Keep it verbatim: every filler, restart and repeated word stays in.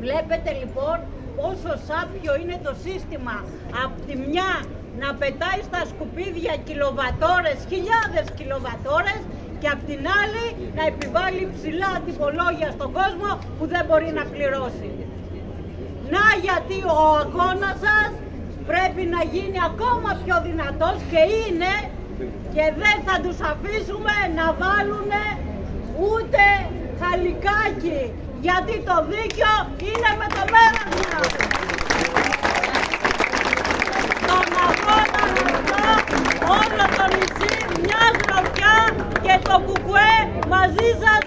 Βλέπετε λοιπόν πόσο σάπιο είναι το σύστημα. Απ' τη μια να πετάει στα σκουπίδια κιλοβατόρες, χιλιάδες κιλοβατόρες, και απ' την άλλη να επιβάλλει ψηλά τιμολόγια στον κόσμο που δεν μπορεί να πληρώσει. Να γιατί ο αγώνας σας πρέπει να γίνει ακόμα πιο δυνατός, και είναι, και δεν θα τους αφήσουμε να βάλουν ούτε χαλικάκι, γιατί το δίκιο είναι με το μέρος μας. Τον αγώνα αυτό όλο το νησί μια γροθιά, και το κουκουέ μαζί σας